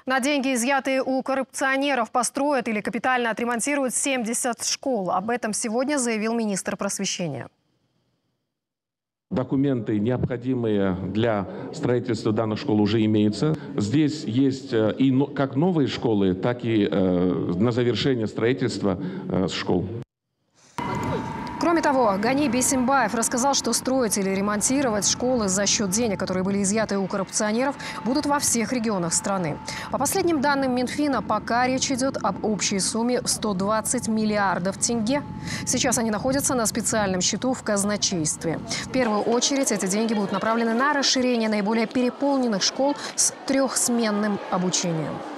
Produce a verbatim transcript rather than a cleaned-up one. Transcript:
На деньги, изъятые у коррупционеров, построят или капитально отремонтируют семьдесят школ. Об этом сегодня заявил министр просвещения. Документы, необходимые для строительства данных школ, уже имеются. Здесь есть и как новые школы, так и на завершение строительства школ. Кроме того, Гани Бейсембаев рассказал, что строить или ремонтировать школы за счет денег, которые были изъяты у коррупционеров, будут во всех регионах страны. По последним данным Минфина, пока речь идет об общей сумме в сто двадцать миллиардов тенге. Сейчас они находятся на специальном счету в казначействе. В первую очередь эти деньги будут направлены на расширение наиболее переполненных школ с трехсменным обучением.